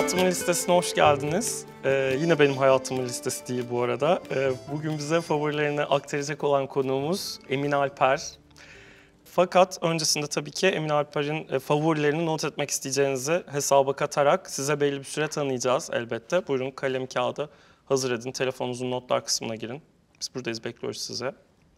Hayatımın Listesi'ne hoş geldiniz. Yine benim hayatımın listesi değil bu arada. Bugün bize favorilerini aktaracak olan konuğumuz Emin Alper. Fakat öncesinde tabii ki Emin Alper'in favorilerini not etmek isteyeceğinizi hesaba katarak size belli bir süre tanıyacağız elbette. Buyurun kalem kağıdı hazır edin, telefonunuzun notlar kısmına girin. Biz buradayız, bekliyoruz size.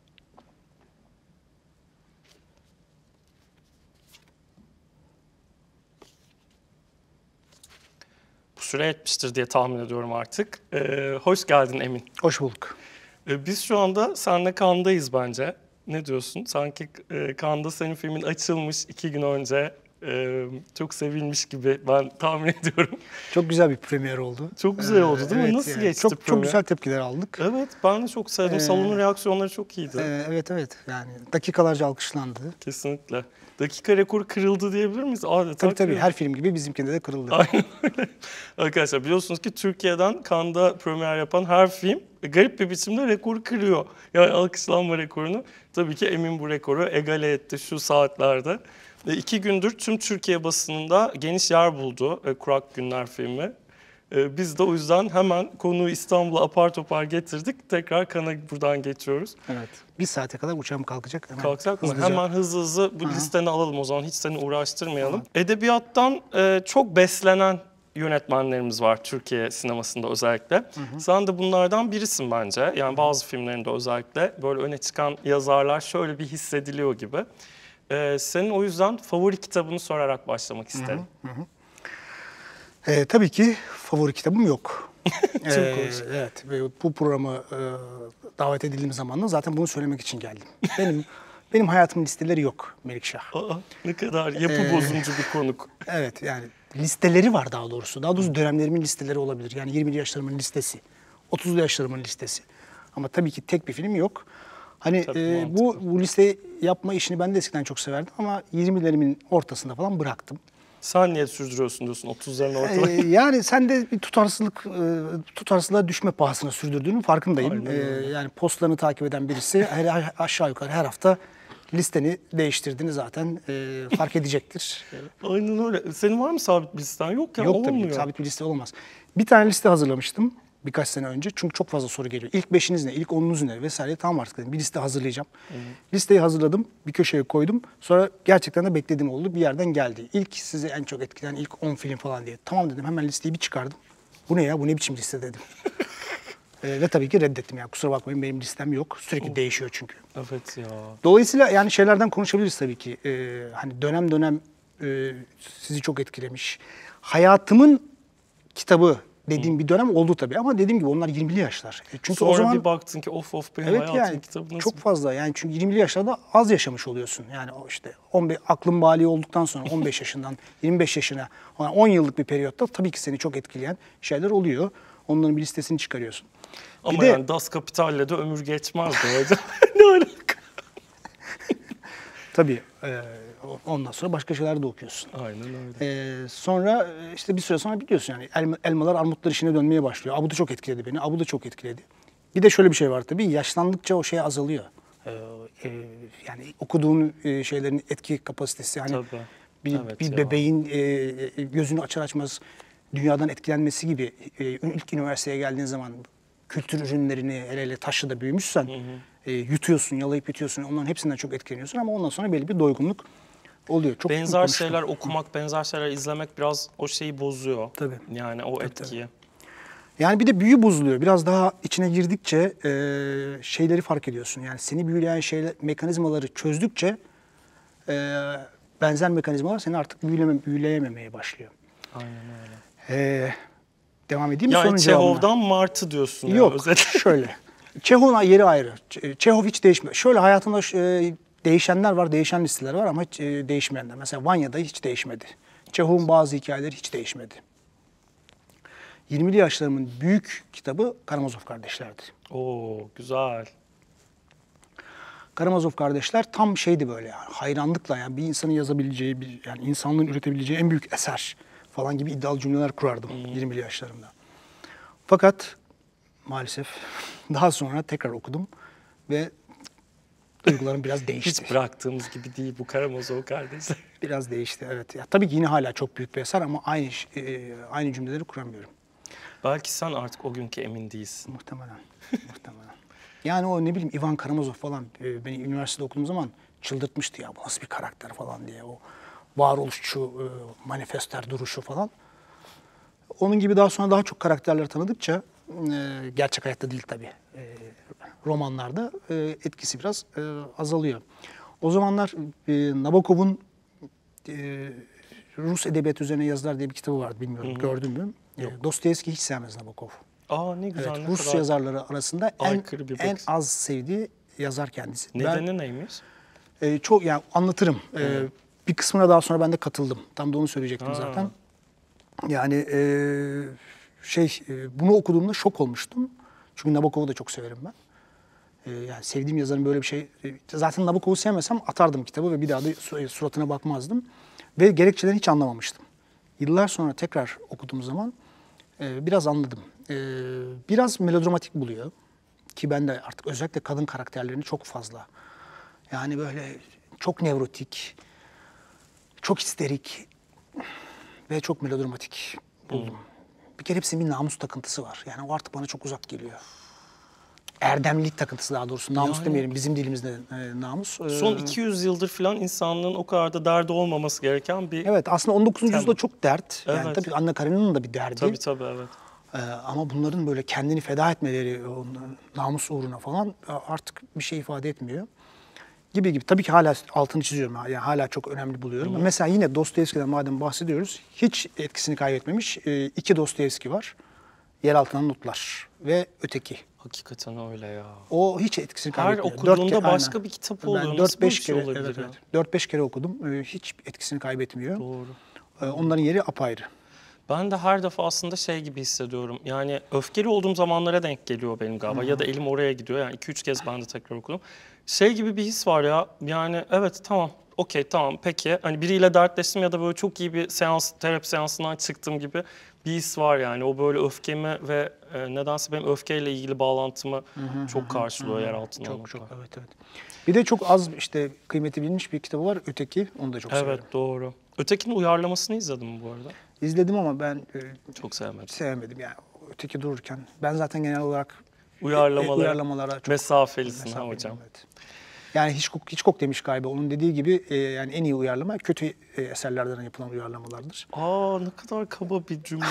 Bu süre yetmiştir diye tahmin ediyorum artık. Hoş geldin Emin. Hoş bulduk. Biz şu anda seninle Cannes'dayız bence. Ne diyorsun? Sanki Cannes'da senin filmin açılmış 2 gün önce. Çok sevilmiş gibi ben tahmin ediyorum. Çok güzel bir premier oldu. Çok güzel oldu değil mi? Evet, Nasıl geçti premier? Çok güzel tepkiler aldık. Evet, ben de çok sevdim. Salonun reaksiyonları çok iyiydi. Evet. Yani dakikalarca alkışlandı. Kesinlikle. Dakika rekoru kırıldı diyebilir miyiz? Adeta Tabii her film gibi bizimkinde de kırıldı. Aynen öyle. Arkadaşlar biliyorsunuz ki Türkiye'den Cannes'da premier yapan her film garip bir biçimde rekoru kırıyor. Yani alkışlanma rekorunu. Tabii ki Emin bu rekoru egale etti şu saatlerde. 2 gündür tüm Türkiye basınında geniş yer buldu Kurak Günler filmi. Biz de o yüzden hemen konuyu İstanbul'a apar topar getirdik. Tekrar Cannes'a buradan geçiyoruz. Evet. 1 saate kadar uçağım kalkacak. Kalkacak mı? Hemen hızlı bu listeni alalım o zaman. Hiç seni uğraştırmayalım. Edebiyattan çok beslenen yönetmenlerimiz var Türkiye sinemasında özellikle. Sen de bunlardan birisin bence. Yani bazı filmlerinde özellikle böyle öne çıkan yazarlar şöyle bir hissediliyor gibi. Senin o yüzden favori kitabını sorarak başlamak isterim. Tabii ki favori kitabım yok. Evet. Bu programa davet edildiğim zaman da zaten bunu söylemek için geldim. Benim hayatımın listeleri yok Melikşah. Ne kadar yapı bozumcu bir konuk. Evet, yani listeleri var daha doğrusu. Daha doğrusu dönemlerimin listeleri olabilir. Yani 20'li yaşlarımın listesi, 30'lu yaşlarımın listesi. Ama tabii ki tek bir film yok. Hani bu listeyi yapma işini ben de eskiden çok severdim ama 20'lerimin ortasında falan bıraktım. Sen niye sürdürüyorsun diyorsun 30'ların ortalarında? Yani sen de bir tutarsızlığa düşme pahasına sürdürdüğünün farkındayım. Yani postlarını takip eden birisi aşağı yukarı her hafta listeni değiştirdiğini zaten fark edecektir. Aynen öyle. Senin var mı sabit bir listen? Yok ya, Yok tabii, sabit bir liste olmaz. Bir tane liste hazırlamıştım birkaç sene önce. Çünkü çok fazla soru geliyor. İlk 5'iniz ne, ilk 10'unuz ne vesaire. Tamam artık dedim. Bir liste hazırlayacağım. Listeyi hazırladım, bir köşeye koydum. Sonra gerçekten de beklediğim oldu. Bir yerden geldi. İlk sizi en çok etkileyen ilk 10 film falan diye. Tamam dedim, hemen listeyi bir çıkardım. Bu ne ya, bu ne biçim liste dedim. Ve tabii ki reddettim yani. Kusura bakmayın, benim listem yok. Sürekli değişiyor çünkü. Evet ya. Dolayısıyla yani şeylerden konuşabiliriz tabii ki. Hani dönem dönem sizi çok etkilemiş. Hayatımın kitabı dediğim bir dönem oldu tabii ama dediğim gibi onlar 20'li yaşlar. Çünkü sonra o zaman bir baktın ki of benim evet hayatım yani kitabı nasıl? çok fazla yani çünkü 20'li yaşlarda az yaşamış oluyorsun. Yani o işte 15 aklın bali olduktan sonra 15 yaşından 25 yaşına 10 yıllık bir periyotta tabii ki seni çok etkileyen şeyler oluyor. Onların bir listesini çıkarıyorsun. Ama yani Das Kapital'le de ömür geçmez hocam. Ne alaka? Tabii ondan sonra başka şeyler de okuyorsun. Aynen öyle. Sonra işte bir süre sonra biliyorsun yani elmalar armutlar işine dönmeye başlıyor. Bu da çok etkiledi beni. Bu da çok etkiledi. Bir de şöyle bir şey var tabii. Yaşlandıkça o şey azalıyor. Yani okuduğun şeylerin etki kapasitesi. Hani bir bebeğin gözünü açar açmaz dünyadan etkilenmesi gibi ilk üniversiteye geldiğin zaman kültür ürünlerini hele taşlıda büyümüşsen yutuyorsun, yalayıp yutuyorsun. Onların hepsinden çok etkileniyorsun ama ondan sonra belli bir doygunluk oluyor. Çok benzer şeyler okumak, benzer şeyler izlemek biraz o şeyi bozuyor. Tabii. Yani o etkiyi. Yani bir de büyü bozuluyor. Biraz daha içine girdikçe şeyleri fark ediyorsun. Yani seni büyüleyen şeyler, mekanizmaları çözdükçe benzer mekanizmalar seni artık büyüleyememeye başlıyor. Aynen öyle. Devam edeyim mi yani sorunun cevabına? Çehov'dan Martı diyorsun. Yok, şöyle. Çehov'un yeri ayrı. Çehov hiç değişmiyor. Şöyle hayatında değişenler var, değişen listeler var ama hiç değişmeyenler. Mesela Vanya'da hiç değişmedi. Çehov'un bazı hikayeleri hiç değişmedi. 20'li yaşlarımın büyük kitabı Karamazov Kardeşler'di. Oo, güzel. Karamazov Kardeşler tam şeydi böyle yani hayranlıkla yani bir insanın yazabileceği, yani insanlığın üretebileceği en büyük eser falan gibi iddialı cümleler kurardım 20'li yaşlarımda. Fakat maalesef daha sonra tekrar okudum ve duygularım biraz değişti. Hiç bıraktığımız gibi değil bu Karamazov Kardeşler. Biraz değişti, evet. Ya, tabii ki yine hala çok büyük bir eser ama aynı cümleleri kuramıyorum. Belki sen artık o günkü Emin değilsin. Muhtemelen. Muhtemelen. Yani o ne bileyim Ivan Karamazov falan beni üniversitede okuduğum zaman çıldırtmıştı ya, bu nasıl bir karakter falan diye. O varoluşçu, manifester duruşu falan. Onun gibi daha sonra daha çok karakterler tanıdıkça, gerçek hayatta değil tabii, romanlarda etkisi biraz azalıyor. O zamanlar Nabokov'un Rus edebiyatı üzerine yazılar diye bir kitabı vardı, bilmiyorum gördün mü? Dostoyevski hiç sevmez Nabokov. Aa ne güzel, Evet, ne Rus kadar yazarları arasında aykırı bir en bakış. az sevdiği yazar kendisi. Nedeni neymiş? Çok yani anlatırım. Bir kısmına daha sonra ben de katıldım. Tam da onu söyleyecektim Ha. zaten. Yani bunu okuduğumda şok olmuştum. Çünkü Nabokov'u da çok severim ben. Yani sevdiğim yazarın böyle bir şey... Zaten Nabokov'u sevmesem atardım kitabı ve bir daha da suratına bakmazdım. Ve gerekçelerini hiç anlamamıştım. Yıllar sonra tekrar okuduğum zaman biraz anladım. Biraz melodramatik buluyor. Ki ben de artık özellikle kadın karakterlerini çok fazla. Yani böyle çok nevrotik, çok histerik ve çok melodramatik buldum. Bir kere hepsinin bir namus takıntısı var. Yani o artık bana çok uzak geliyor. Erdemlilik takıntısı daha doğrusu. Namus Yani- demeyelim, bizim dilimizde namus. Son 200 yıldır falan insanlığın o kadar da derdi olmaması gereken bir... Evet, aslında 19. yüzyılda Tamam. çok dert. Yani Evet. tabii Anna Karenina'nın da bir derdi. Tabii evet. Ama bunların böyle kendini feda etmeleri, namus uğruna falan artık bir şey ifade etmiyor. Gibi. Tabii ki hala altını çiziyorum. Yani hala çok önemli buluyorum. Mesela yine Dostoyevski'den madem bahsediyoruz, hiç etkisini kaybetmemiş iki Dostoyevski var. Yer altından notlar ve Öteki. Hakikaten öyle ya. O hiç etkisini Her kaybetmiyor. okuduğunda başka aynen. bir kitap Ben oluyor. Nasıl böyle bir şey kere, olabilir ya? 4-5 kere okudum. Hiç etkisini kaybetmiyor. Doğru. Onların yeri apayrı. Ben de her defasında şey gibi hissediyorum. Yani öfkeli olduğum zamanlara denk geliyor benim galiba. Ya da elim oraya gidiyor. Yani 2-3 kez ben de tekrar okudum. Şey gibi bir his var ya. Yani evet tamam. Okey tamam peki. Hani biriyle dertleştim ya da böyle çok iyi bir terapi seansından çıktım gibi bir his var yani. O böyle öfkemi ve nedense benim öfkeyle ilgili bağlantımı çok karşılıyor yer altından. Çok evet. Bir de çok az işte kıymeti bilinmiş bir kitabı var, Öteki. Onu da çok severim. Evet doğru. Ötekinin uyarlamasını izledim mi bu arada? İzledim ama ben Çok sevmedim. sevmedim yani. Öteki dururken. Ben zaten genel olarak Uyarlamalara çok mesafelisin ha hocam. Evet. Yani Hitchcock demiş galiba. Onun dediği gibi yani en iyi uyarlama kötü eserlerden yapılan uyarlamalardır. Aa ne kadar kaba bir cümle.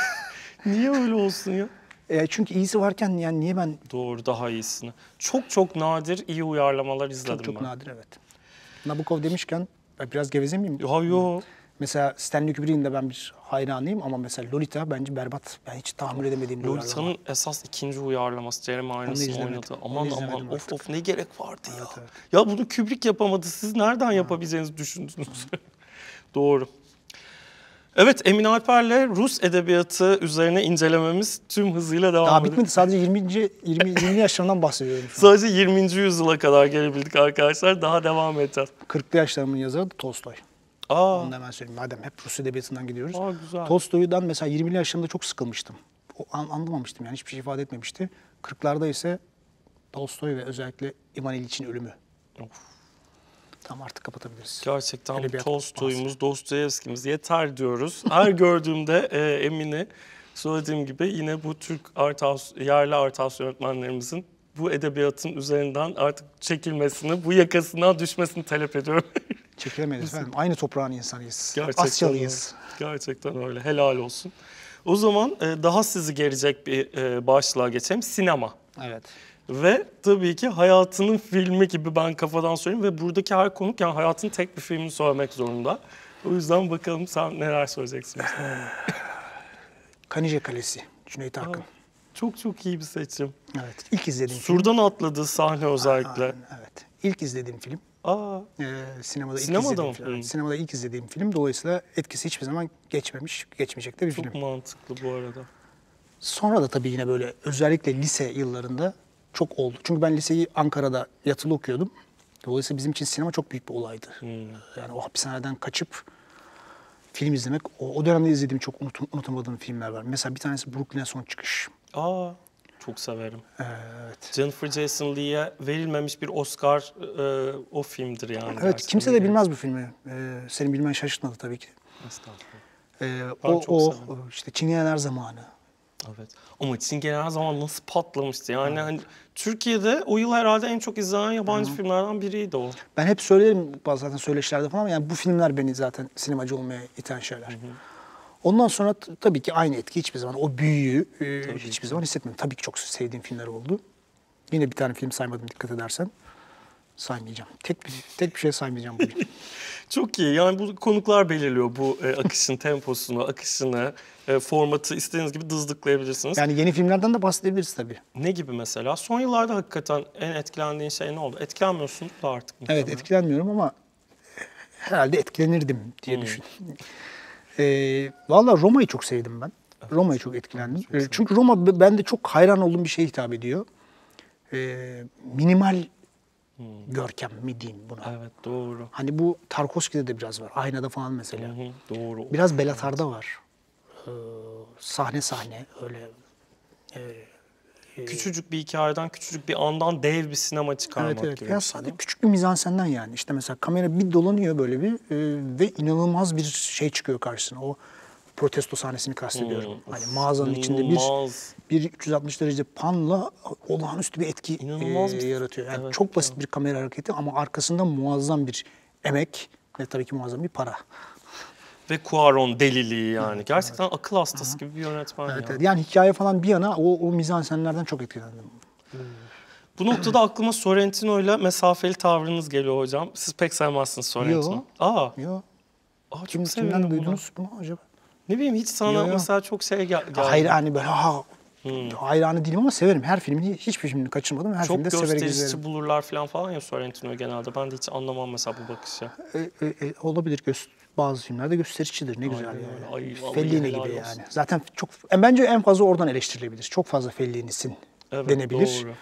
Niye öyle olsun ya? Çünkü iyisi varken yani niye ben Doğru daha iyisini. Çok nadir iyi uyarlamalar izledim çok ben. nadir evet. Nabokov demişken biraz geveze miyim? Yo. Mesela Stanley Kubrick'in de ben bir hayranıyım ama mesela Lolita bence berbat. Ben hiç tahammül edemediğim bir uyarlama. Lolita'nın esas ikinci uyarlaması Jeremy Irons'ın izlemedim. oynadığı. Onu Aman izlemedim of ne gerek vardı ya. Evet. Ya bunu Kubrick yapamadı. Siz nereden yapabileceğinizi düşündünüz? Doğru. Evet Emin Alper'le Rus edebiyatı üzerine incelememiz tüm hızıyla devam Daha ediyor. bitmedi. Sadece 20 yaşlarından bahsediyorum şu an. Sadece 20. yüzyıla kadar gelebildik arkadaşlar. Daha devam edeceğiz. 40'lı yaşlarımın yazarı da Tolstoy. Aa, Onu da hemen söyleyeyim. Madem hep Rus edebiyatından gidiyoruz. güzel. Tolstoy'dan mesela 20'li yaşlarımda çok sıkılmıştım. Anlamamıştım yani hiçbir şey ifade etmemişti. 40'larda ise Tolstoy ve özellikle Ivan İliç'in ölümü. Of. Tamam artık kapatabiliriz. Gerçekten Edebiyat Tolstoy'umuz, Dostoyevski'miz yeter diyoruz. Her gördüğümde Emin'i söylediğim gibi yine bu Türk yerli art house yönetmenlerimizin bu edebiyatın üzerinden artık çekilmesini, bu yakasından düşmesini talep ediyorum. Çekilemeyiz efendim. Aynı toprağın insanıyız. Gerçekten Asyalıyız. Öyle. Gerçekten öyle. Helal olsun. O zaman daha sizi gelecek bir başlığa geçelim. Sinema. Evet. Ve tabii ki hayatının filmi gibi ben kafadan söyleyeyim ve buradaki her konuk yani hayatın tek bir filmini söylemek zorunda. O yüzden bakalım sen neler söyleyeceksin. Kanije Kalesi. Cüneyt Arkın. Çok iyi bir seçim. Evet. İlk izlediğim film. Surdan atladığı sahne özellikle. Evet. İlk izlediğim film. Aa, Sinemada Sinemada ilk mı? izlediğim film. Sinemada ilk izlediğim film. Dolayısıyla etkisi hiçbir zaman geçmeyecek de bir çok film. mantıklı bu arada. Sonra da tabii yine böyle özellikle lise yıllarında çok oldu. Çünkü ben liseyi Ankara'da yatılı okuyordum. Dolayısıyla bizim için sinema çok büyük bir olaydı. Yani o hapishaneden kaçıp film izlemek, o dönemde izlediğim çok unutamadığım filmler var. Mesela bir tanesi Brooklyn'e Son Çıkış. Aa, çok severim. Evet. Jennifer Jason Leigh'e verilmemiş bir Oscar o filmdir yani. Evet, gerçekten. kimse de bilmez bu filmi. Senin bilmen şaşırtmadı tabii ki. Estağfurullah. Ben çok O severim. işte Çingeneler Zamanı. Evet. Ama Çingene her zaman nasıl patlamıştı. Yani hani Türkiye'de o yıl herhalde en çok izlenen yabancı filmlerden biriydi o. Ben hep söylerim zaten söyleşilerde falan ama yani bu filmler beni zaten sinemacı olmaya iten şeyler. Ondan sonra tabii ki aynı etki hiçbir zaman, o büyüyü hiçbir zaman hissetmedim. Tabii ki çok sevdiğim filmler oldu. Yine bir tane film saymadım dikkat edersen. Saymayacağım. Tek bir şey saymayacağım bugün. Çok iyi. Yani bu konuklar belirliyor bu akışın temposunu, akışını, formatı istediğiniz gibi dızlıklayabilirsiniz. Yani yeni filmlerden de bahsedebiliriz tabii. Ne gibi mesela? Son yıllarda hakikaten en etkilendiğin şey ne oldu? Etkilenmiyorsun da artık Evet, muhtemelen. etkilenmiyorum ama herhalde etkilenirdim diye düşün. Valla Roma'yı çok sevdim ben. Roma'yı çok etkilendim. Çünkü Roma bende çok hayran olduğum bir şeye hitap ediyor. Minimal görkem mi diyeyim buna. Evet, doğru. Hani bu Tarkovski'de de biraz var. Aynada falan mesela. Doğru. Biraz Belatar'da var. Sahne öyle. Küçücük bir hikayeden, küçücük bir andan dev bir sinema çıkarmak Evet. gibi. Biraz sadece küçük bir mizansenden yani. İşte mesela kamera bir dolanıyor böyle bir ve inanılmaz bir şey çıkıyor karşısına. O protesto sahnesini kastediyorum. Hani mağazanın içinde bir 360 derece panla olağanüstü bir etki yaratıyor. Yani evet, çok basit bir kamera hareketi ama arkasında muazzam bir emek ve tabii ki muazzam bir para. Ve Cuarón deliliği yani. Gerçekten akıl hastası gibi bir yönetmen ya. Evet. Yani hikaye falan bir yana o mizansenlerden çok etkilendim. Bu noktada aklıma Sorrentino ile mesafeli tavrınız geliyor hocam. Siz pek sevmezsiniz Sorrentino. Yo. Çok Kimden seviyorum bunu. duydunuz mu acaba? Ne bileyim hiç sana Yo. mesela çok şey geldi. Hayır hani böyle hayranı değilim ama severim. Hiçbir filmini kaçırmadım. Her Çok filmde severek gösterişçi izlerim. bulurlar falan ya Sorrentino'yu genelde. Ben de hiç anlamam mesela bu bakışı. Olabilir. Bazı filmlerde gösterişçidir. Ne güzel Aynen yani. öyle. Ay, vallahi Fellini helal gibi olsun. yani. Zaten bence en fazla oradan eleştirilebilir. Çok fazla Fellini'sin denebilir. Doğru.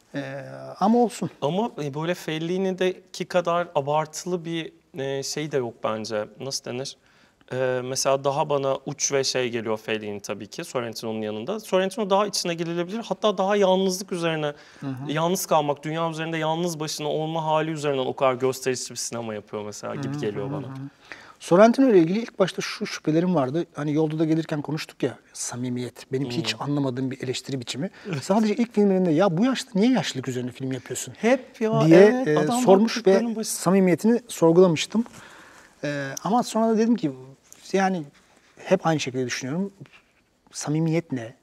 Ama olsun. Ama böyle Fellini'deki kadar abartılı bir şey de yok bence. Nasıl denir? Mesela daha bana uç ve şey geliyor Fellini tabii ki Sorrentino'nun yanında. Sorrentino daha içine girilebilir. Hatta daha yalnızlık üzerine, yalnız kalmak, dünya üzerinde yalnız başına olma hali üzerinden o kadar gösterişli bir sinema yapıyor mesela gibi geliyor bana. Sorrentino ile ilgili ilk başta şu şüphelerim vardı. Hani yolda da gelirken konuştuk ya, samimiyet. Benim hiç anlamadığım bir eleştiri biçimi. Sadece ilk filmlerinde ya bu yaşta niye yaşlılık üzerine film yapıyorsun? Hep ya diye evet, adam sormuş ve samimiyetini sorgulamıştım. Ama sonra da dedim ki yani hep aynı şekilde düşünüyorum. Samimiyet ne?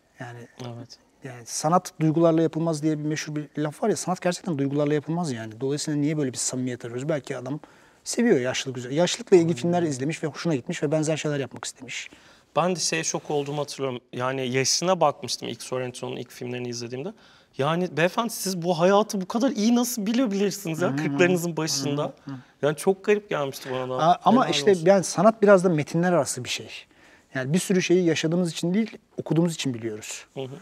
Yani sanat duygularla yapılmaz diye bir meşhur bir laf var ya, sanat gerçekten duygularla yapılmaz yani. Dolayısıyla niye böyle bir samimiyet arıyoruz? Belki adam seviyor yaşlılık üzerine. Yaşlılıkla ilgili filmler izlemiş ve hoşuna gitmiş ve benzer şeyler yapmak istemiş. Ben de şok olduğumu hatırlıyorum. Yani yaşına bakmıştım ilk Sorrentino'nun ilk filmlerini izlediğimde. Yani beyefendi siz bu hayatı bu kadar iyi nasıl bilebilirsiniz ya 40'larınızın başında. Yani çok garip gelmişti bana da. Ama Helal işte olsun. yani sanat biraz da metinler arası bir şey. Yani bir sürü şeyi yaşadığımız için değil, okuduğumuz için biliyoruz.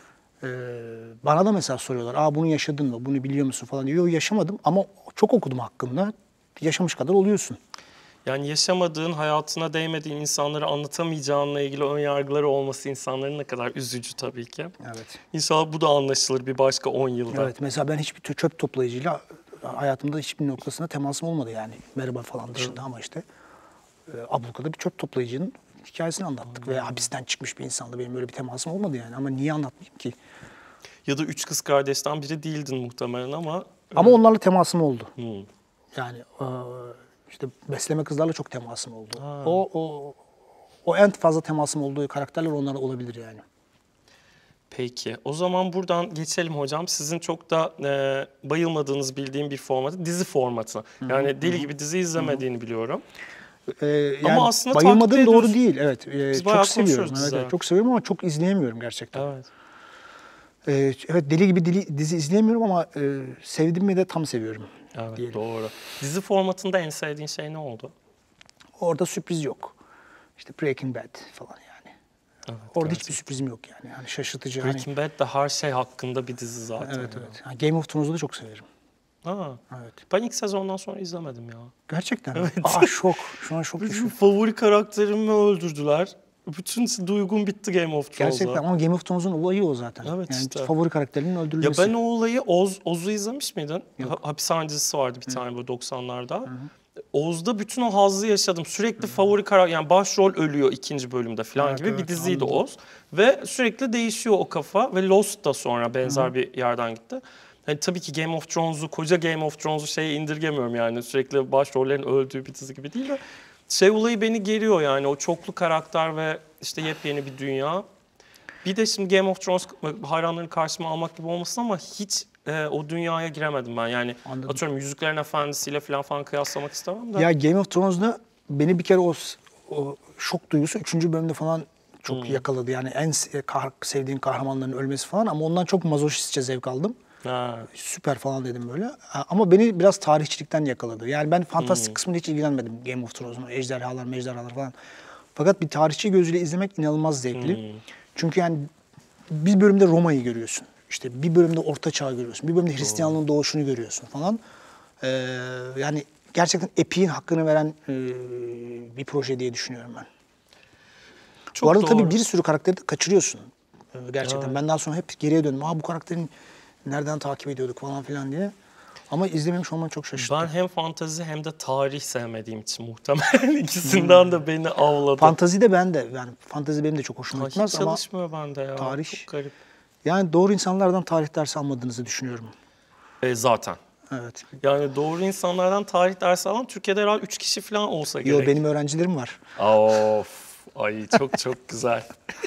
Bana da mesela soruyorlar, bunu yaşadın mı, bunu biliyor musun falan diyor. Yok, yaşamadım ama çok okudum hakkında. Yaşamış kadar oluyorsun. Yani yaşamadığın, hayatına değmediğin insanları anlatamayacağınla ilgili ön yargıları olması insanların ne kadar üzücü tabii ki. Evet. İnşallah bu da anlaşılır bir başka 10 yılda. Evet, mesela ben hiçbir çöp toplayıcıyla hayatımda hiçbir noktasında temasım olmadı yani. Merhaba falan dışında ama işte ablukada bir çöp toplayıcının hikayesini anlattık ve hapisten çıkmış bir insanla benim böyle bir temasım olmadı yani. Ama niye anlatmayayım ki? Ya da 3 kız kardeşten biri değildin muhtemelen ama... Ama onlarla temasım oldu. Yani işte besleme kızlarla çok temasım oldu. O en fazla temasım olduğu karakterler onlarla olabilir yani. Peki. O zaman buradan geçelim hocam. Sizin çok da bayılmadığınız bildiğim bir formatı, dizi formatı. Yani deli gibi dizi izlemediğini biliyorum. Yani ama aslında bayılmadığım doğru değil. Evet. Biz çok seviyorum. Evet, çok seviyorum ama çok izleyemiyorum gerçekten. Evet. Evet, deli gibi dizi izleyemiyorum ama sevdim mi de tam seviyorum. Evet, diyelim. doğru. Dizi formatında en sevdiğin şey ne oldu? Orada sürpriz yok. İşte Breaking Bad falan yani. Evet, orada hiçbir sürprizim yok yani. Yani şaşırtıcı. Breaking Bad de her şey hakkında bir dizi zaten. Evet. Yani Game of Thrones'u da çok severim. Evet. Ben ilk sezondan sonra izlemedim ya. Gerçekten. Evet. Şok. Şu an şok yaşıyorum. Favori karakterimi öldürdüler. bütün duygun bitti Game of Thrones'a. Gerçekten ama Game of Thrones'un olayı o zaten. Evet, yani işte. favori karakterinin öldürülmesi. Ya ben o olayı Oz'u izlemiş miydin? Yok. Hapishane dizisi vardı bir tane böyle 90'larda. Oz'da bütün o hazzı yaşadım. Sürekli favori karakter, yani başrol ölüyor ikinci bölümde falan Evet, gibi evet, bir diziydi anladım. Oz. Ve sürekli değişiyor o kafa ve Lost da sonra benzer bir yerden gitti. Yani tabii ki Game of Thrones'u, koca Game of Thrones'u şeye indirgemiyorum yani. Sürekli başrollerin öldüğü bir dizi gibi değil de. Şey olayı beni geriyor yani, o çoklu karakter ve işte yepyeni bir dünya. Bir de şimdi Game of Thrones hayranlarını karşıma almak gibi olmasın ama hiç o dünyaya giremedim ben. Yani Anladım. atıyorum Yüzüklerin Efendisi'yle falan kıyaslamak istemem de. Ya Game of Thrones'da beni bir kere o şok duygusu 3. bölümde falan çok yakaladı. Yani en sevdiğim kahramanların ölmesi falan ama ondan çok mazoşistçe zevk aldım. Ha. Süper falan dedim böyle. Ama beni biraz tarihçilikten yakaladı. Yani ben fantastik kısmıyla hiç ilgilenmedim Game of Thrones'un. Ejderhalar, mejderhalar falan. Fakat bir tarihçi gözüyle izlemek inanılmaz zevkli. Çünkü yani bir bölümde Roma'yı görüyorsun. İşte bir bölümde Orta Çağ'ı görüyorsun. Bir bölümde Hristiyanlığın doğuşunu görüyorsun falan. Yani gerçekten epiğin hakkını veren bir proje diye düşünüyorum ben. Çok Bu arada doğru. tabii bir sürü karakteri de kaçırıyorsun. Gerçekten. Evet. Ben daha sonra hep geriye döndüm. Bu karakterin nereden takip ediyorduk falan filan diye. Ama izlememiş olman çok şaşırttı. Ben hem fantezi hem de tarih sevmediğim için muhtemelen ikisinden de beni avladı. Fantazi de ben de. Yani fantezi benim de çok hoşuma Hiç gitmez ama çalışmıyor bende ya. tarih- Çok garip. yani doğru insanlardan tarih dersi almadığınızı düşünüyorum. Zaten. Evet. Yani doğru insanlardan tarih dersi alan Türkiye'de herhalde 3 kişi falan olsa gerek. Yo, benim öğrencilerim var. Of, ay çok güzel.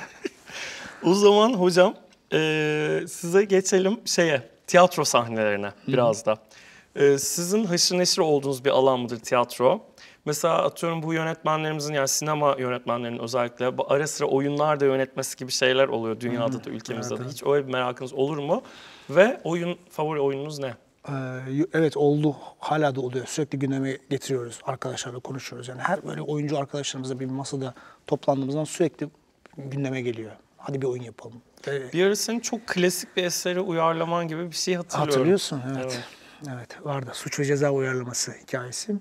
O zaman hocam size geçelim tiyatro sahnelerine biraz da. Sizin haşır neşir olduğunuz bir alan mıdır tiyatro? Mesela atıyorum bu yönetmenlerimizin, yani sinema yönetmenlerinin özellikle ara sıra oyunlar da yönetmesi gibi şeyler oluyor dünyada da ülkemizde de. evet. Hiç öyle bir merakınız olur mu? Ve favori oyununuz ne? Evet, oldu. Hala da oluyor. Sürekli gündeme getiriyoruz. Arkadaşlarla konuşuyoruz. Yani her böyle oyuncu arkadaşlarımızla bir masada toplandığımızdan sürekli gündeme geliyor. Hadi bir oyun yapalım. Bir ara senin çok klasik bir eseri uyarlaman gibi bir şey hatırlıyorum. Hatırlıyorsun, evet. Evet, vardı. Suç ve Ceza uyarlaması hikayesi.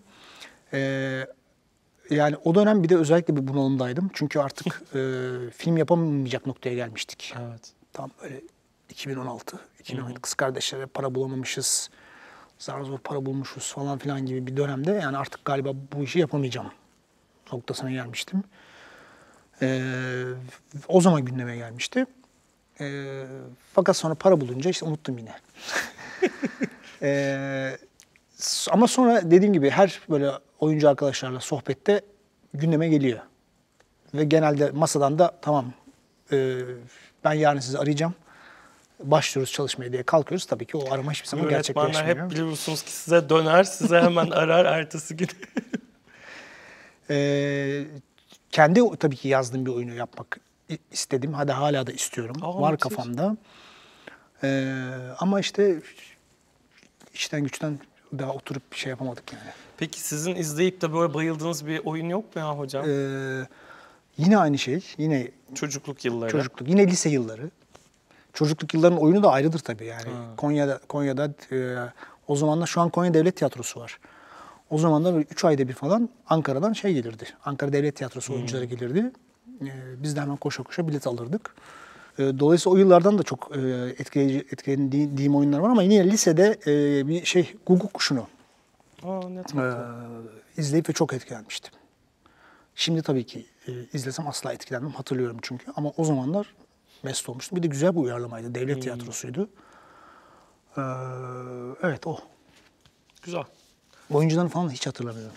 Yani o dönem bir de özellikle bir bunalımdaydım. Çünkü artık film yapamayacak noktaya gelmiştik. Evet. Tam böyle 2016, 2017 kız kardeşlere para bulamamışız. Zar zor para bulmuşuz falan filan gibi bir dönemde yani artık galiba bu işi yapamayacağım noktasına gelmiştim. O zaman gündeme gelmişti. Fakat sonra para bulunca işte unuttum yine. Ama sonra dediğim gibi her böyle oyuncu arkadaşlarla sohbette gündeme geliyor. Ve genelde masadan da tamam ben yarın sizi arayacağım. Başlıyoruz çalışmaya diye kalkıyoruz. Tabii ki o arama hiçbir zaman Yönetmenler gerçekleşmiyor. hep biliyorsunuz ki size döner, size hemen arar ertesi gün. Kendi tabii ki yazdığım bir oyunu yapmak istedim. Hadi hala da istiyorum. Var müthiş. kafamda. Ama işte işten güçten daha oturup bir şey yapamadık yani. Peki sizin izleyip de böyle bayıldığınız bir oyun yok mu ya hocam? Yine aynı şey. Yine Çocukluk yılları. çocukluk. Yine lise yılları. Çocukluk yıllarının oyunu da ayrıdır tabii yani. Konya'da o zamanlar şu an Konya Devlet Tiyatrosu var. O zamanlar 3 ayda bir falan Ankara'dan gelirdi. Ankara Devlet Tiyatrosu oyuncuları gelirdi. Biz de hemen koşa koşa bilet alırdık. Dolayısıyla o yıllardan da çok etkilendiğim oyunlar var ama yine lisede bir Guguk Kuşu'nu Ne tatlı. izleyip ve çok etkilenmiştim. Şimdi tabii ki izlesem asla etkilenmem. Hatırlıyorum çünkü. Ama o zamanlar mest olmuştum. Bir de güzel bir uyarlamaydı. Devlet tiyatrosuydu. Evet o. Güzel. Oyuncularını falan hiç hatırlamıyorum.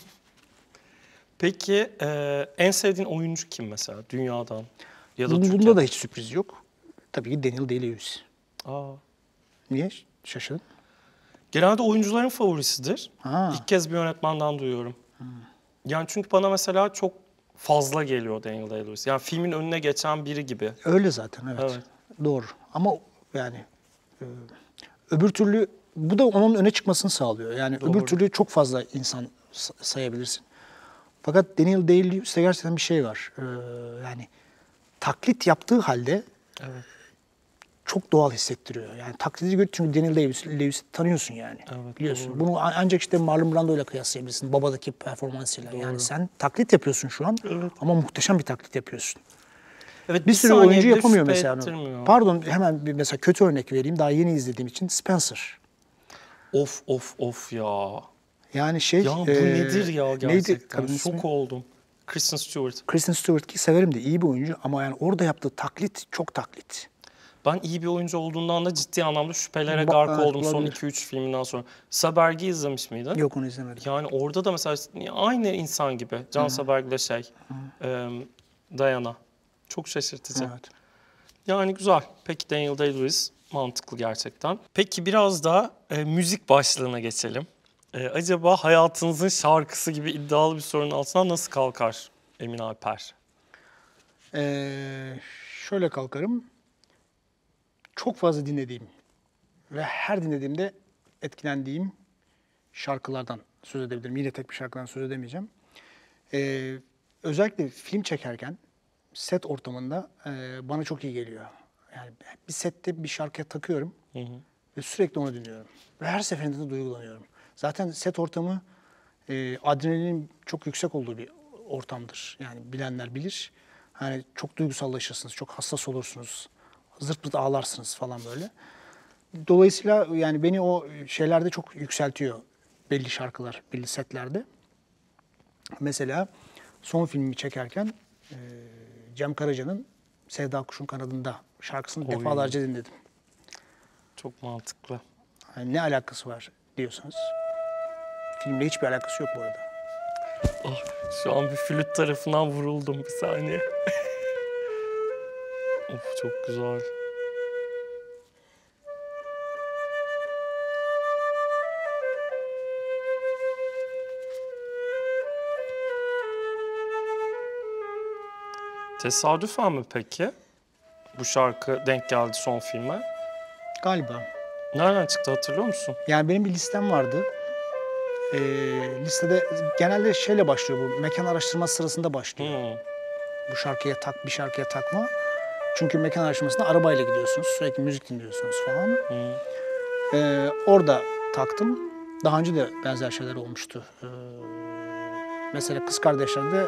Peki en sevdiğin oyuncu kim mesela dünyadan ya da Bunda Türkiye'den? da hiç sürpriz yok. Tabii ki Daniel Day-Lewis. Aa. Niye? Şaşırdın. Genelde oyuncuların favorisidir. Ha. İlk kez bir yönetmenden duyuyorum. Yani çünkü bana mesela çok fazla geliyor Daniel Day-Lewis. Yani filmin önüne geçen biri gibi. Öyle zaten evet. Evet. Doğru. Ama yani öbür türlü bu da onun öne çıkmasını sağlıyor. Yani Doğru. öbür türlü çok fazla insan sayabilirsin. Fakat Daniel Day-Lewis'te gerçekten bir şey var. Yani taklit yaptığı halde Evet. çok doğal hissettiriyor. Yani taklidi gör çünkü Daniel Day-Lewis'i tanıyorsun yani. Evet, Biliyorsun. doğru. Bunu ancak işte Marlon Brando ile kıyaslayabilirsin. Babadaki performansıyla. Yani sen taklit yapıyorsun şu an Evet. ama muhteşem bir taklit yapıyorsun. Evet, Bir sürü oyuncu bile yapamıyor şüphe mesela onu. ettirmiyor. Pardon hemen bir mesela kötü örnek vereyim. Daha yeni izlediğim için Spencer. Of of of ya. Yani şey... Ya bu nedir ya neydi gerçekten? kadının Şok ismi? oldum. Kristen Stewart. Kristen Stewart ki severim de iyi bir oyuncu ama yani orada yaptığı taklit çok taklit. Ben iyi bir oyuncu olduğundan da ciddi anlamda şüphelere Evet, gark oldum son olabilir. 2-3 filminden sonra. Saberg'i izlemiş miydin? Yok onu izlemedim. Yani orada da mesela aynı insan gibi. Can Saberg'le Diana. Çok şaşırtıcı. Evet. Yani güzel. Peki Daniel Day-Lewis mantıklı gerçekten. Peki biraz da müzik başlığına geçelim. Acaba hayatınızın şarkısı gibi iddialı bir sorunun altından nasıl kalkar Emin Alper? Şöyle kalkarım. Çok fazla dinlediğim ve her dinlediğimde etkilendiğim şarkılardan söz edebilirim. Yine tek bir şarkıdan söz edemeyeceğim. Özellikle film çekerken set ortamında bana çok iyi geliyor. Yani bir sette bir şarkıya takıyorum ve sürekli onu dinliyorum. Ve her seferinde de duygulanıyorum. Zaten set ortamı adrenalin çok yüksek olduğu bir ortamdır. Yani bilenler bilir. Hani çok duygusallaşırsınız, çok hassas olursunuz. Zırt pırt ağlarsınız falan böyle. Dolayısıyla yani beni o şeylerde çok yükseltiyor belli şarkılar, belli setlerde. Mesela son filmimi çekerken Cem Karaca'nın Sevda Kuşun Kanadında şarkısını Oy. defalarca dinledim. Çok mantıklı. Yani ne alakası var diyorsanız. Filmle hiçbir alakası yok bu arada. Ah, şu an bir flüt tarafından vuruldum bir saniye. Of çok güzel. Tesadüfen mi peki bu şarkı denk geldi son filme? Galiba. Nereden çıktı hatırlıyor musun? Yani benim bir listem vardı. Listede genelde şeyle başlıyor bu. Mekan araştırması sırasında başlıyor. Bu şarkıya tak, bir şarkıya takma. Çünkü mekan araştırmasında arabayla gidiyorsunuz. Sürekli müzik dinliyorsunuz falan. Orada taktım. Daha önce de benzer şeyler olmuştu. Mesela Kız Kardeşler'de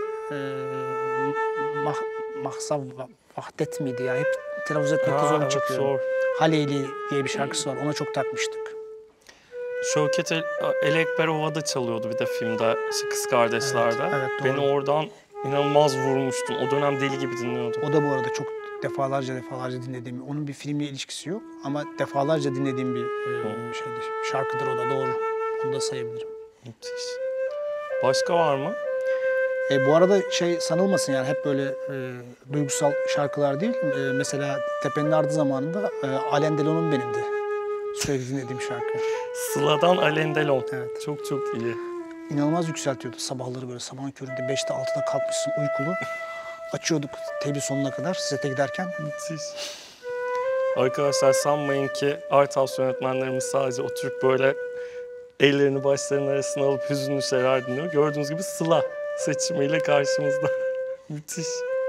Mahsav Vahdet miydi ya? Hep telaffuz etmekte zorluk Evet, çekiyorum. zor. Haleyli diye bir şarkısı var. Ona çok takmıştık. Şevket Elekberova da çalıyordu bir de filmde Kız Kardeşler'de. Evet, doğru. Beni oradan inanılmaz vurmuştun. O dönem deli gibi dinliyordum. O da bu arada çok defalarca dinlediğim, onun bir filmle ilişkisi yok ama defalarca dinlediğim bir şarkıdır o da, doğru. Onu da sayabilirim. Müthiş. Başka var mı? Bu arada şey sanılmasın yani hep böyle duygusal şarkılar değil. Mesela Tepe'nin Ardı zamanında Alain Delon'un benimdi. Sürekli dinlediğim şarkı. Sıla'dan Alain Delon. Evet. Çok çok iyi. İnanılmaz yükseltiyordu sabahları böyle sabahın köründe 5'te 6'da kalkmışsın uykulu. Açıyorduk TV sonuna kadar sete giderken. Müthiş. Arkadaşlar sanmayın ki Art House yönetmenlerimiz sadece oturup böyle ellerini başlarının arasına alıp hüzünlü şeyler dinliyor. Gördüğünüz gibi Sıla seçimiyle karşımızda. Müthiş.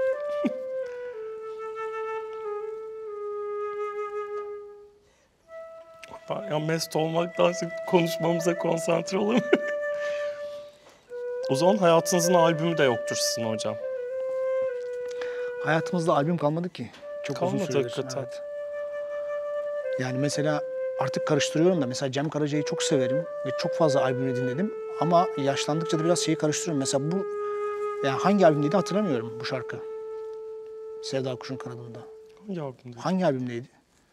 Ben ya mest olmaktansa konuşmamıza konsantre olamıyorum. O zaman hayatınızın albümü de yoktur sizin hocam. Hayatımızda albüm kalmadı ki. Çok uzun Kalmadı süredir. hakikaten. Evet. Yani mesela artık karıştırıyorum da mesela Cem Karaca'yı çok severim ve çok fazla albümünü dinledim. Ama yaşlandıkça da biraz şeyi karıştırıyorum. Mesela bu yani hangi albümdeydi hatırlamıyorum bu şarkı. Sevda Kuşun Kanadında. Hangi albümde? Hangi albümdeydi?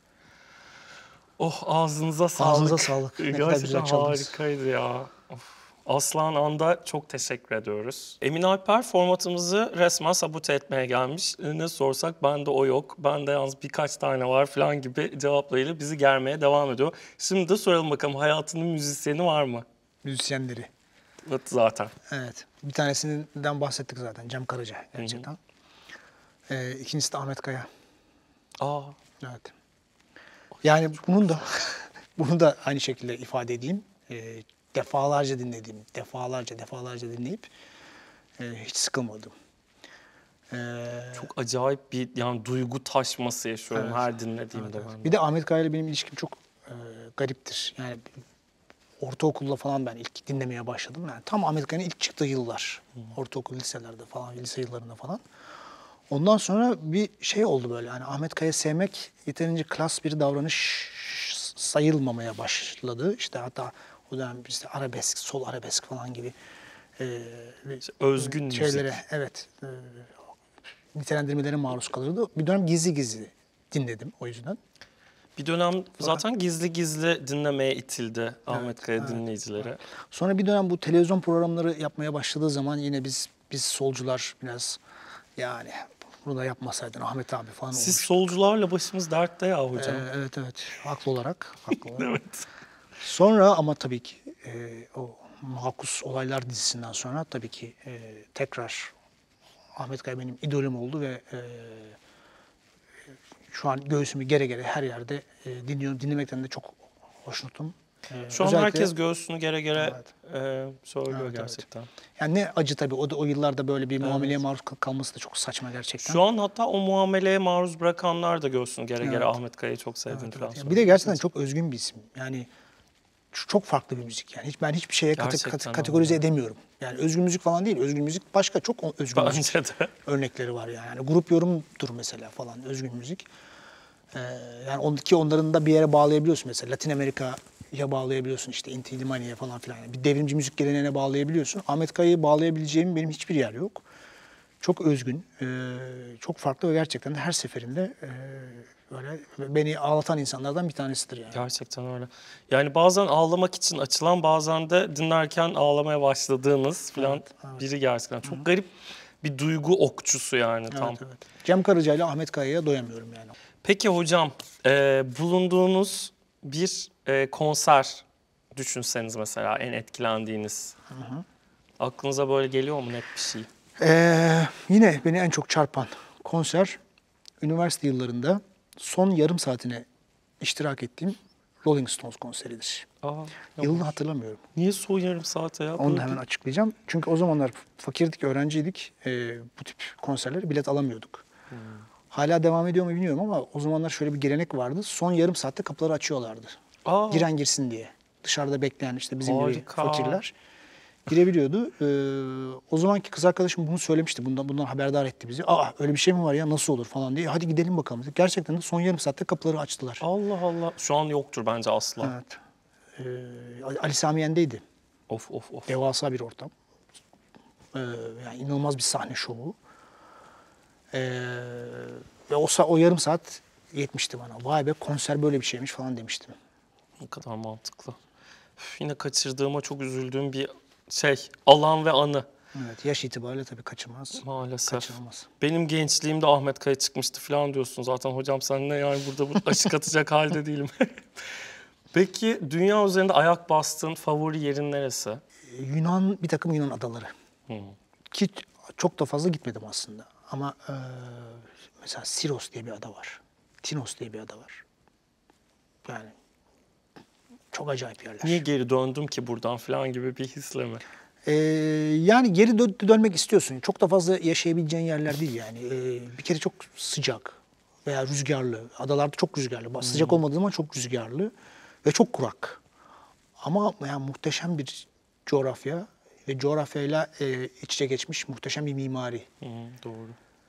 Oh ağzınıza sağlık. Ağzınıza sağlık. Ne kadar Gerçekten güzel çaldınız. harikaydı ya. Of. Aslan An'da çok teşekkür ediyoruz. Emin Alper formatımızı resmen sabote etmeye gelmiş. Ne sorsak bende o yok, bende yalnız birkaç tane var falan gibi cevaplarıyla bizi germeye devam ediyor. Şimdi de soralım bakalım hayatının müzisyeni var mı? Müzisyenleri. Evet zaten. Evet. Bir tanesinden bahsettik zaten. Cem Karaca gerçekten. İkincisi de Ahmet Kaya. Aa, Evet. Yani bunu da aynı şekilde ifade edeyim. Defalarca dinleyip hiç sıkılmadım. Çok acayip bir yani duygu taşması yaşıyorum her dinlediğimde ben. Bir de Ahmet Kaya ile benim ilişkim çok gariptir. Yani ortaokulda falan ben ilk dinlemeye başladım. Yani tam Ahmet Kaya'nın ilk çıktığı yıllar. Ortaokul, liselerde falan, lise yıllarında falan. Ondan sonra bir şey oldu böyle. Yani Ahmet Kaya sevmek yeterince klas bir davranış sayılmamaya başladı. İşte hatta o dönem işte arabesk, sol arabesk falan gibi Özgün şeylere, müzik. evet, nitelendirmelere maruz kalırdı. Bir dönem gizli gizli dinledim o yüzden. Bir dönem zaten gizli gizli dinlemeye itildi Ahmet Kaya evet, dinleyicileri. Sonra bir dönem bu televizyon programları yapmaya başladığı zaman yine biz solcular biraz yani bunu da yapmasaydın Ahmet abi falan Siz olmuş. solcularla başımız dertte ya hocam. Evet, haklı olarak. Evet. Sonra ama tabii ki o Makus Olaylar dizisinden sonra tabii ki tekrar Ahmet Kaya benim idolüm oldu ve şu an göğsümü gere gere her yerde dinliyorum. Dinlemekten de çok hoşnutum. Şu an herkes göğsünü gere gere söylüyor Evet. gerçekten. Yani ne acı tabii o yıllarda böyle bir muameleye maruz kalması da çok saçma gerçekten. Şu an hatta o muameleye maruz bırakanlar da göğsünü gere gere Evet. Ahmet Kaya'yı çok sevdiğini falan Bir söylüyor. de gerçekten çok özgün bir isim. Yani çok farklı bir müzik yani. Ben hiçbir şeye Gerçekten kategorize öyle. edemiyorum. Yani özgün müzik falan değil. Özgün müzik başka çok özgün müzik Bence de. örnekleri var yani. Yani grup yorumdur mesela falan özgün müzik. Yani onların da bir yere bağlayabiliyorsun mesela. Latin Amerika'ya bağlayabiliyorsun işte Inti Illimani'ye falan filan. Yani bir devrimci müzik geleneğine bağlayabiliyorsun. Ahmet Kaya'yı bağlayabileceğim benim hiçbir yer yok. Çok özgün, çok farklı ve gerçekten de her seferinde böyle beni ağlatan insanlardan bir tanesidir yani. Gerçekten öyle. Yani bazen ağlamak için açılan bazen de dinlerken ağlamaya başladığınız falan biri gerçekten. Çok garip bir duygu okçusu yani tam. Evet. Cem Karaca ile Ahmet Kaya'ya doyamıyorum yani. Peki hocam, bulunduğunuz bir konser düşünseniz mesela en etkilendiğiniz. Aklınıza böyle geliyor mu net bir şey? Yine beni en çok çarpan konser üniversite yıllarında son yarım saatine iştirak ettiğim Rolling Stones konseridir. Aa, Yılını hatırlamıyorum. niye son yarım saate ya? Onu da hemen açıklayacağım. Çünkü o zamanlar fakirdik, öğrenciydik. Bu tip konserlere bilet alamıyorduk. Hala devam ediyor mu bilmiyorum ama o zamanlar şöyle bir gelenek vardı. Son yarım saatte kapıları açıyorlardı. Aa, Giren girsin diye. Dışarıda bekleyen işte bizim gibi harika. fakirler girebiliyordu. O zamanki kız arkadaşım bunu söylemişti. Bundan haberdar etti bizi. Aa, öyle bir şey mi var ya, nasıl olur falan diye. Hadi gidelim bakalım dedik. Gerçekten de son yarım saatte kapıları açtılar. Allah Allah. Şu an yoktur bence asla. Evet. Ali Sami Yen'deydi. Of. Devasa bir ortam. Yani inanılmaz bir sahne şovu. Ve o yarım saat yetmişti bana. Vay be, konser böyle bir şeymiş falan demiştim. Ne kadar mantıklı. Yine kaçırdığıma çok üzüldüğüm bir alan ve anı. Evet, yaş itibariyle tabii kaçırmaz. Maalesef. Kaçırılmaz. Benim gençliğimde Ahmet Kaya çıkmıştı falan diyorsun zaten. Hocam sen ne yani burada aşık atacak halde değilim. Peki dünya üzerinde ayak bastığın favori yerin neresi? Bir takım Yunan adaları. Ki çok da fazla gitmedim aslında. Ama mesela Siros diye bir ada var. Tinos diye bir ada var. Yani çok acayip yerler. Niye geri döndüm ki buradan falan gibi bir hisle mi? Yani geri dönmek istiyorsun. Çok da fazla yaşayabileceğin yerler değil yani. Bir kere çok sıcak veya rüzgarlı. Adalarda çok rüzgarlı. Sıcak olmadığı zaman çok rüzgarlı ve çok kurak. Ama yani muhteşem bir coğrafya ve coğrafyayla iç içe geçmiş muhteşem bir mimari. Doğru.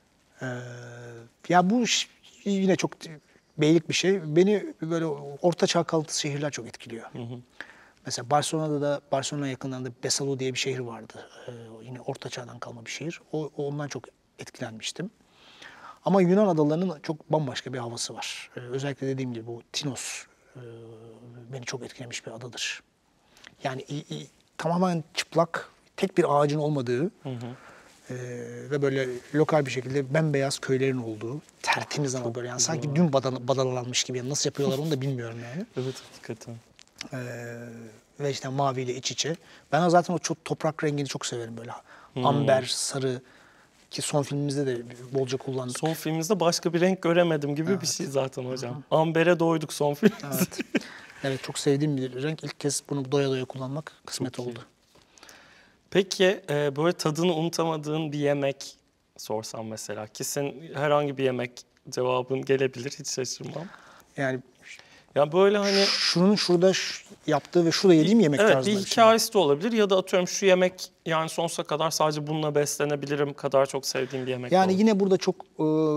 Ya bu yine çok beylik bir şey. Beni böyle orta çağ kalıntısı şehirler çok etkiliyor. Mesela Barcelona yakınlarında Besalú diye bir şehir vardı. Yine orta çağdan kalma bir şehir. Ondan çok etkilenmiştim. Ama Yunan adalarının çok bambaşka bir havası var. Özellikle dediğim gibi bu Tinos beni çok etkilemiş bir adadır. Yani tamamen çıplak, tek bir ağacın olmadığı ve böyle lokal bir şekilde bembeyaz köylerin olduğu, tertemiz ama böyle yani sanki dün badalanmış gibi. Yani nasıl yapıyorlar onu da bilmiyorum yani. Evet, hakikaten. Ve işte maviyle iç içe. Ben zaten o çok toprak rengini çok severim böyle. Amber, sarı, ki son filmimizde de bolca kullandık. Son filmimizde başka bir renk göremedim gibi bir şey zaten hocam. Amber'e doyduk son filmimizde. Evet, çok sevdiğim bir renk. İlk kez bunu doya doya kullanmak kısmet oldu. Peki böyle tadını unutamadığın bir yemek sorsam mesela? Kesin herhangi bir yemek cevabın gelebilir, hiç şaşırmam. Yani Ya böyle hani şunun şurada yaptığı ve şurada yediğim yemek evet, tarzında bir bir şey. hikayesi de olabilir ya da atıyorum şu yemek yani sonsuza kadar sadece bununla beslenebilirim kadar çok sevdiğim bir yemek de Yani olabilir. yine burada çok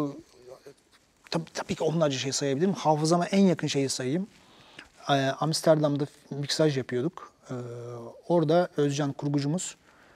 tabii ki onlarca şey sayabilirim. Hafızama en yakın şeyi sayayım. Amsterdam'da miksaj yapıyorduk. Orada Özcan kurgucumuz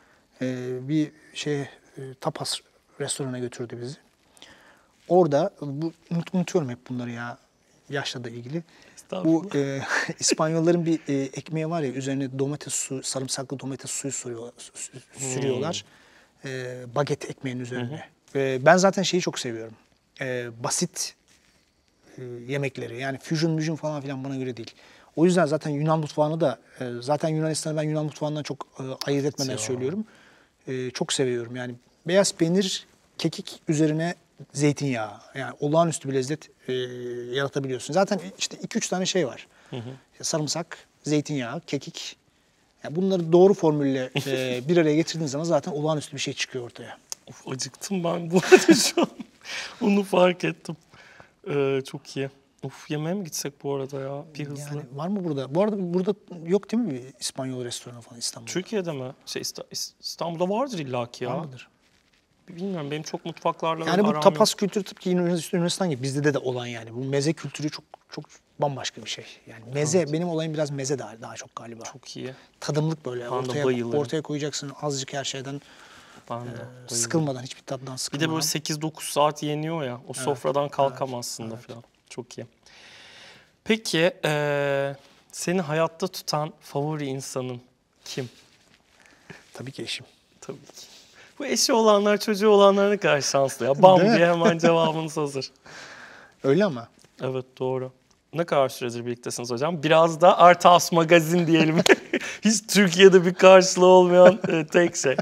bir tapas restorana götürdü bizi. Orada unutuyorum hep bunları ya, yaşla da ilgili. Bu Estağfurullah. İspanyolların bir ekmeği var ya, üzerine domates suyu, sarımsaklı domates suyu sürüyorlar. Baget ekmeğin üzerine. Ben zaten şeyi çok seviyorum. Basit yemekleri. Yani fusion falan filan bana göre değil. O yüzden zaten Yunan mutfağını da zaten Yunanistan'ı ben Yunan mutfağından çok ayırt etmeden Ya. söylüyorum. Çok seviyorum. Yani beyaz peynir, kekik üzerine zeytinyağı. Yani olağanüstü bir lezzet yaratabiliyorsun. Zaten işte 2-3 tane şey var. İşte sarımsak, zeytinyağı, kekik. Yani bunları doğru formülle bir araya getirdiğin zaman zaten olağanüstü bir şey çıkıyor ortaya. Of, acıktım ben bu arada şu an. Onu fark ettim. Çok iyi. Of, yemeğe mi gitsek bu arada ya? Bir hızlı. Yani var mı burada? Bu arada burada yok değil mi bir İspanyol restoranı falan İstanbul'da? Türkiye'de mi? İstanbul'da vardır illaki ya. Var mıdır? Bilmiyorum, benim çok mutfaklarla Yani bu aram tapas yok. kültürü tıpkı Yunanistan gibi bizde de olan yani. Bu meze kültürü çok bambaşka bir şey. Yani meze, benim olayım biraz meze daha çok galiba. Çok iyi. Tadımlık böyle Ben de bayılırım. ortaya koyacaksın azıcık her şeyden, Ben de bayılıyorum. sıkılmadan, hiçbir tattan Bir sıkılmadan. de böyle 8-9 saat yeniyor ya. O sofradan kalkamazsın da falan. Çok iyi. Peki seni hayatta tutan favori insanın kim? Tabii ki eşim. Tabii ki. Bu eşi olanlar, çocuğu olanlar ne kadar şanslı ya. Bam Değil mi? diye hemen cevabınız hazır. Öyle ama. Evet, doğru. Ne kadar süredir birliktesiniz hocam? Biraz da Arthouse Magazin diyelim. Hiç Türkiye'de bir karşılığı olmayan tek şey.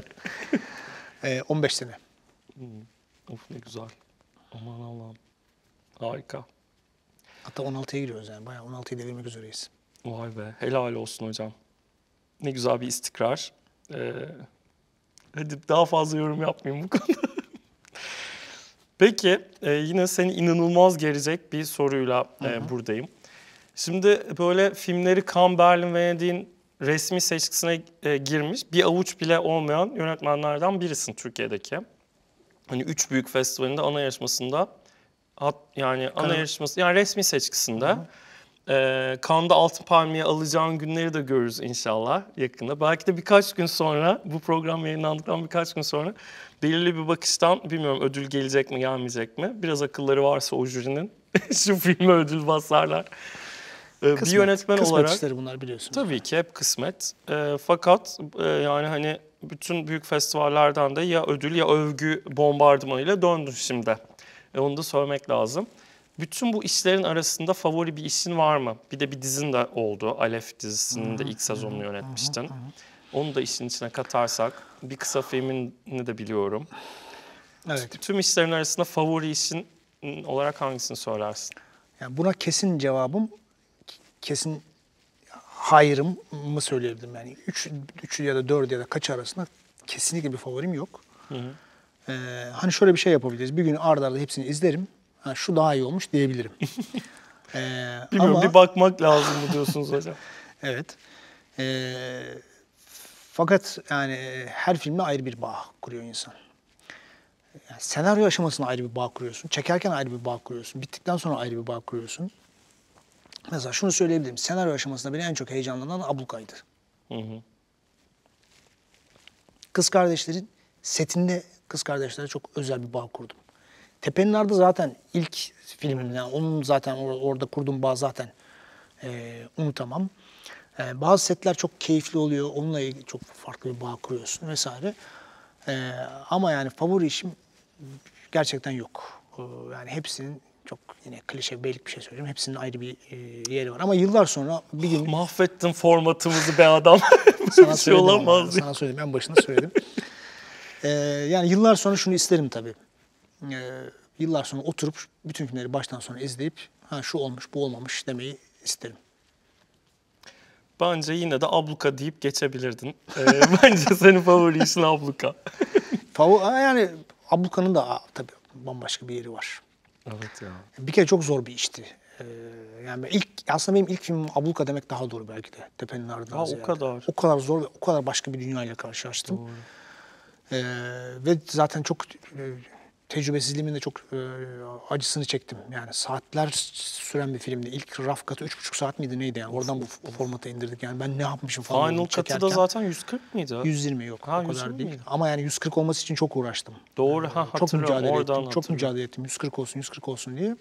15 sene. Of, ne güzel. Aman Allah'ım. Harika. Hatta 16'ya giriyoruz yani. Bayağı 16'yı devirmek üzereyiz. Vay be. Helal olsun hocam. Ne güzel bir istikrar. Hadi daha fazla yorum yapmayayım bu konuda. Peki yine seni inanılmaz gelecek bir soruyla buradayım. Şimdi böyle filmleri Cannes, Berlin, Venedik'in resmi seçkisine girmiş bir avuç bile olmayan yönetmenlerden birisin Türkiye'deki. Hani 3 büyük festivalinde ana yarışmasında yani ana yarışması yani resmi seçkisinde Cannes'da Altın Palmiye alacağın günleri de görürüz inşallah yakında. Belki de birkaç gün sonra, bu program yayınlandıktan birkaç gün sonra belirli bir bakıştan bilmiyorum ödül gelecek mi gelmeyecek mi? Biraz akılları varsa o jürinin şu filme ödül basarlar. Bir yönetmen Kısmet olarak işleri bunlar biliyorsun. tabii ki hep kısmet. Fakat yani hani bütün büyük festivallerden de ya ödül ya övgü bombardımanıyla döndün şimdi. Onu da söylemek lazım. Bütün bu işlerin arasında favori bir işin var mı? Bir de bir dizin de oldu. Alef dizisinin de ilk sezonunu yönetmiştin. Onu da işin içine katarsak, bir kısa filmini de biliyorum. Evet. Tüm işlerin arasında favori işin olarak hangisini söylersin? Yani buna kesin cevabım, kesin hayırım mı söyleyebilirim. Yani 3 ya da 4 ya da kaç arasında kesinlikle bir favorim yok. Hani şöyle bir şey yapabiliriz. Bir gün arda arda hepsini izlerim. Ha, şu daha iyi olmuş diyebilirim. Bilmiyorum, ama bir bakmak lazım mı diyorsunuz hocam? evet. Fakat yani her filmle ayrı bir bağ kuruyor insan. Yani senaryo aşamasında ayrı bir bağ kuruyorsun. Çekerken ayrı bir bağ kuruyorsun. Bittikten sonra ayrı bir bağ kuruyorsun. Mesela şunu söyleyebilirim. Senaryo aşamasında beni en çok heyecanlandıran Abluka'ydı. Kız Kardeşler'in setinde Kız Kardeşler'e çok özel bir bağ kurdum. Tepe'nin Ardı zaten ilk filmim. Yani onun zaten orada kurduğum bağ zaten unutamam. Bazı setler çok keyifli oluyor. Onunla ilgili çok farklı bir bağ kuruyorsun vesaire. Ama yani favori işim gerçekten yok. Yani hepsinin çok yine klişe beylik bir şey söyleyeyim. Hepsinin ayrı bir yeri var. Ama yıllar sonra bir gün Mahvettin formatımızı be adam. sana Bir şey söyledim ama, olamaz. sana söyledim. En başında söyledim. Yani yıllar sonra şunu isterim tabii. Yıllar sonra oturup bütün filmleri baştan sona izleyip ha şu olmuş bu olmamış demeyi isterim. Bence yine de abluka deyip geçebilirdin. Bence senin favori işin abluka. Yani Abluka'nın da tabii bambaşka bir yeri var. Evet ya. Bir kere çok zor bir işti. Yani aslında benim ilk filmim Abluka demek daha doğru belki de. Tepenin Ardından Ha, o ziyade. kadar. O kadar zor ve o kadar başka bir dünyayla karşılaştım. Doğru. Ve zaten çok tecrübesizliğimin de çok acısını çektim. Yani saatler süren bir filmdi. İlk raf katı 3,5 saat miydi neydi yani? Oradan bu formata indirdik yani. Ben ne yapmışım falan Final oldum Cut'ı da çekerken. zaten 140 mıydı? 120 yok. Ha, O kadar 120 değil. miydi? Ama yani 140 olması için çok uğraştım. Doğru, Çok hatırlıyorum. mücadele Oradan ettim. Çok hatırlıyorum. mücadele ettim. 140 olsun, 140 olsun diye.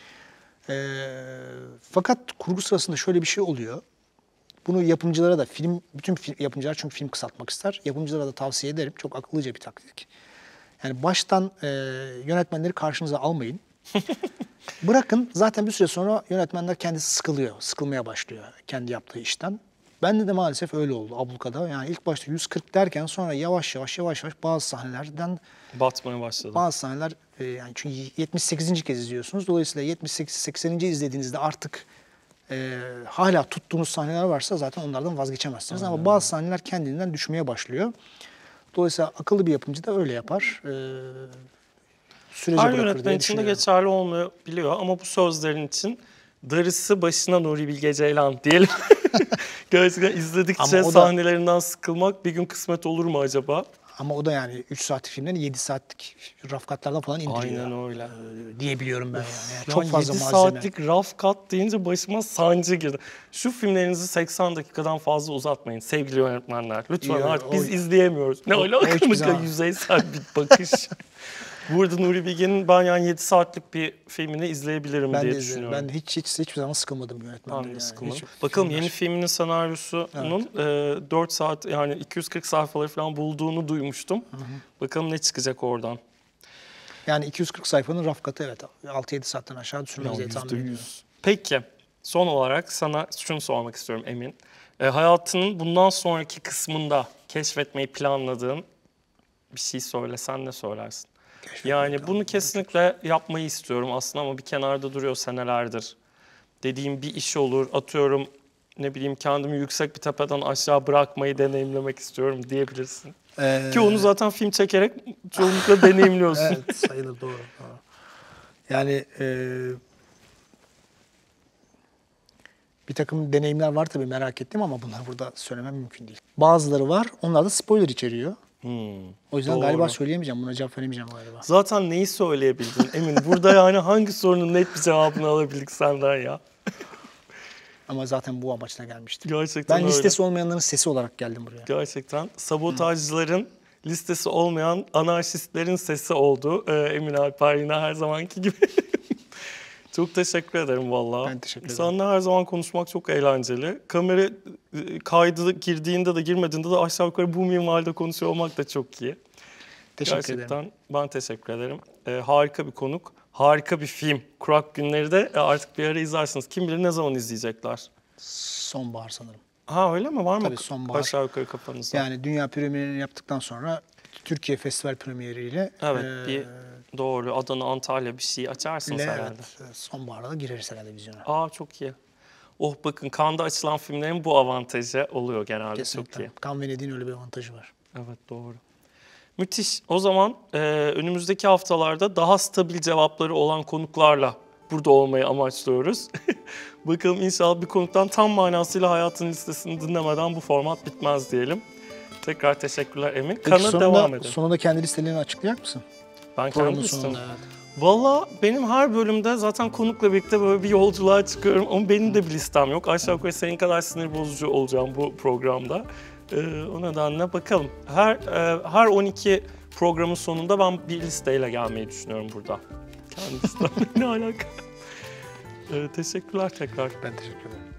Fakat kurgu sırasında şöyle bir şey oluyor. Bunu yapımcılara da bütün yapımcılar çünkü film kısaltmak ister. Yapımcılara da tavsiye ederim. Çok akıllıca bir taktik. Yani baştan yönetmenleri karşınıza almayın. Bırakın, zaten bir süre sonra yönetmenler kendisi sıkılmaya başlıyor kendi yaptığı işten. Bende de maalesef öyle oldu Abluka'da. Yani ilk başta 140 derken sonra yavaş yavaş bazı sahnelerden Batmaya başladı. bazı sahneler yani çünkü 78. kez izliyorsunuz. Dolayısıyla 78 80. izlediğinizde artık hala tuttuğunuz sahneler varsa zaten onlardan vazgeçemezsiniz. Ama bazı sahneler kendinden düşmeye başlıyor. Dolayısıyla akıllı bir yapımcı da öyle yapar. Sürece Her bırakır yönetmen diye için de düşünüyorum. geçerli olmayabiliyor ama bu sözlerin için darısı başına Nuri Bilge Ceylan diyelim. Gerçekten izledikçe Ama o da- sahnelerinden sıkılmak bir gün kısmet olur mu acaba? Ama o da yani 3 saatlik filmleri 7 saatlik rafkatlardan falan indiriyor. Aynen öyle. Diyebiliyorum ben yani. Ya Çok fazla 7 malzeme. saatlik raf kat deyince başıma sancı girdi. Şu filmlerinizi 80 dakikadan fazla uzatmayın sevgili yönetmenler. Lütfen Yok, artık biz o- izleyemiyoruz. Ne o alaka hiçbir zaman. yüzeysel bir bakış. Burada Nuri Bilge'nin ben yani 7 saatlik bir filmini izleyebilirim Ben diye de izlerim. düşünüyorum. Ben de hiçbir zaman sıkılmadım yönetmenden. Ben de yani. sıkılmadım. Hiç Bakalım filmler- yeni filminin senaryosunun 4 saat yani 240 sayfaları falan bulduğunu duymuştum. Bakalım ne çıkacak oradan. Yani 240 sayfanın rafkatı evet 6-7 saatten aşağı sürmez diye tahmin ediyorum. Peki son olarak sana şunu sormak istiyorum Emin. Hayatının bundan sonraki kısmında keşfetmeyi planladığın bir şey söylesen ne söylersin? Yani bunu kesinlikle yapmayı istiyorum aslında ama bir kenarda duruyor senelerdir. Dediğim bir iş olur, atıyorum ne bileyim kendimi yüksek bir tepeden aşağı bırakmayı deneyimlemek istiyorum diyebilirsin. Ki onu zaten film çekerek çoğunlukla deneyimliyorsun. Evet sayılır doğru. Yani bir takım deneyimler var tabii merak ettim ama bunları burada söylemem mümkün değil. Bazıları var, onlar da spoiler içeriyor. O yüzden Doğru. galiba söyleyemeyeceğim, buna cevap veremeyeceğim galiba. Zaten neyi söyleyebildin Emin? Burada yani hangi sorunun net bir cevabını alabildik senden ya? Ama zaten bu amaçla gelmiştim. Gerçekten Ben öyle. listesi olmayanların sesi olarak geldim buraya. Gerçekten sabotajcıların listesi olmayan anarşistlerin sesi oldu. Emin Alper yine her zamanki gibi. Çok teşekkür ederim vallahi. Ben teşekkür ederim. Seninle her zaman konuşmak çok eğlenceli. Kamera kaydı girdiğinde de girmediğinde de aşağı yukarı bu minvalde konuşuyor olmak da çok iyi. Teşekkür Gerçekten ederim. ben teşekkür ederim. Harika bir konuk, harika bir film. Kurak Günleri de artık bir ara izlersiniz. Kim bilir ne zaman izleyecekler. Sonbahar sanırım. Ha öyle mi? Var mı Tabii, sonbahar. aşağı yukarı kafanızda? Yani dünya premierini yaptıktan sonra Türkiye festival premieriyle Evet, bir doğru. Adana, Antalya bir şey açarsınız herhalde. evet, sonbaharda da gireriz herhalde vizyona. Aa çok iyi. Oh bakın Cannes'da açılan filmlerin bu avantajı oluyor genelde. Çok iyi. Kesinlikle. Cannes Venedik'in öyle bir avantajı var. Evet doğru. Müthiş. O zaman önümüzdeki haftalarda daha stabil cevapları olan konuklarla burada olmayı amaçlıyoruz. Bakalım inşallah bir konuktan tam manasıyla hayatın listesini dinlemeden bu format bitmez diyelim. Tekrar teşekkürler Emin. Kan'a devam edelim. Sonunda kendi listelerini açıklayacak mısın? Ben kendi Programın listem. sonunda. Evet. Valla benim her bölümde zaten konukla birlikte böyle bir yolculuğa çıkıyorum ama benim de bir listem yok. Aşağı yukarı senin kadar sinir bozucu olacağım bu programda. O nedenle bakalım. Her 12 programın sonunda ben bir listeyle gelmeyi düşünüyorum burada. Kendi listemle ne alaka? Teşekkürler tekrar. Ben teşekkür ederim.